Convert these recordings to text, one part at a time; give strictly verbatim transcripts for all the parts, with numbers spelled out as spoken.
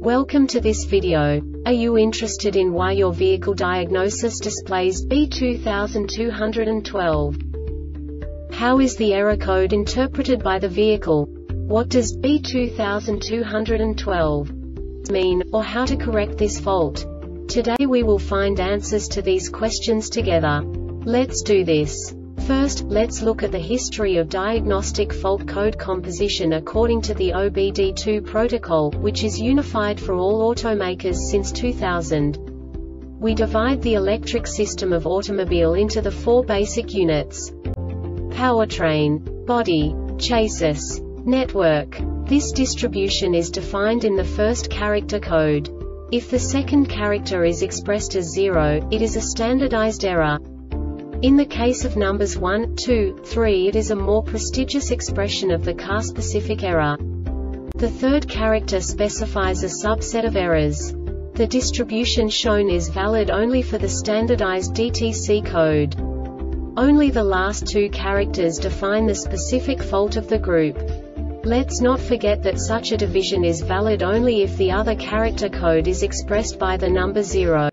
Welcome to this video. Are you interested in why your vehicle diagnosis displays B two thousand two hundred twelve? How is the error code interpreted by the vehicle? What does B two thousand two hundred twelve mean, or how to correct this fault? Today we will find answers to these questions together. Let's do this. First, let's look at the history of diagnostic fault code composition according to the O B D two protocol, which is unified for all automakers since two thousand. We divide the electric system of automobile into the four basic units: powertrain, body, chassis, network. This distribution is defined in the first character code. If the second character is expressed as zero, it is a standardized error. In the case of numbers one, two, three, it is a more prestigious expression of the car-specific error. The third character specifies a subset of errors. The distribution shown is valid only for the standardized D T C code. Only the last two characters define the specific fault of the group. Let's not forget that such a division is valid only if the other character code is expressed by the number zero.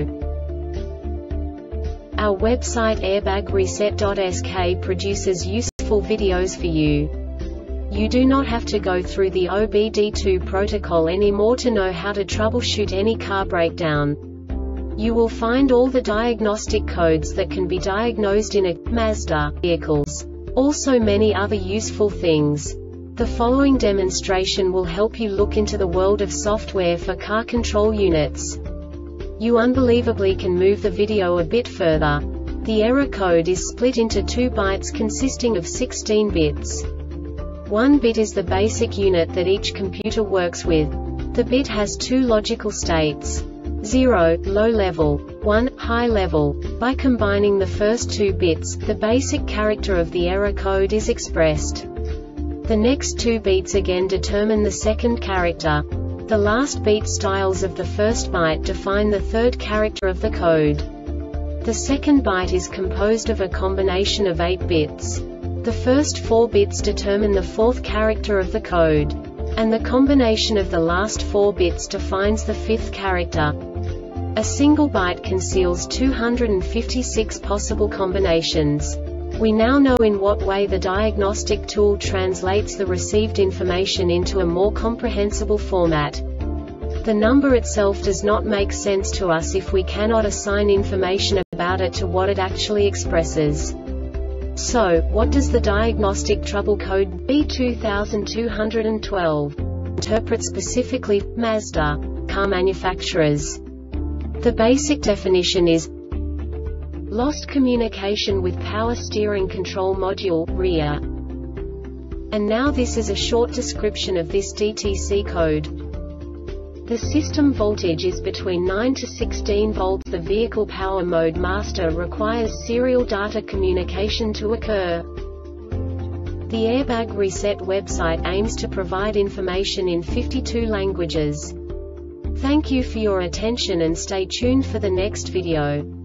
Our website airbag reset dot S K produces useful videos for you. You do not have to go through the O B D two protocol anymore to know how to troubleshoot any car breakdown. You will find all the diagnostic codes that can be diagnosed in a Mazda vehicles. Also many other useful things. The following demonstration will help you look into the world of software for car control units. You unbelievably can move the video a bit further. The error code is split into two bytes consisting of sixteen bits. One bit is the basic unit that each computer works with. The bit has two logical states: zero, low level, one, high level. By combining the first two bits, the basic character of the error code is expressed. The next two bits again determine the second character. The last beat styles of the first byte define the third character of the code. The second byte is composed of a combination of eight bits. The first four bits determine the fourth character of the code. And the combination of the last four bits defines the fifth character. A single byte conceals two hundred fifty-six possible combinations. We now know in what way the diagnostic tool translates the received information into a more comprehensible format. The number itself does not make sense to us if we cannot assign information about it to what it actually expresses. So, what does the diagnostic trouble code B two thousand two hundred twelve interpret specifically for Mazda car manufacturers? The basic definition is lost communication with power steering control module, R I A. And now this is a short description of this D T C code. The system voltage is between nine to sixteen volts. The vehicle power mode master requires serial data communication to occur. The Airbag Reset website aims to provide information in fifty-two languages. Thank you for your attention and stay tuned for the next video.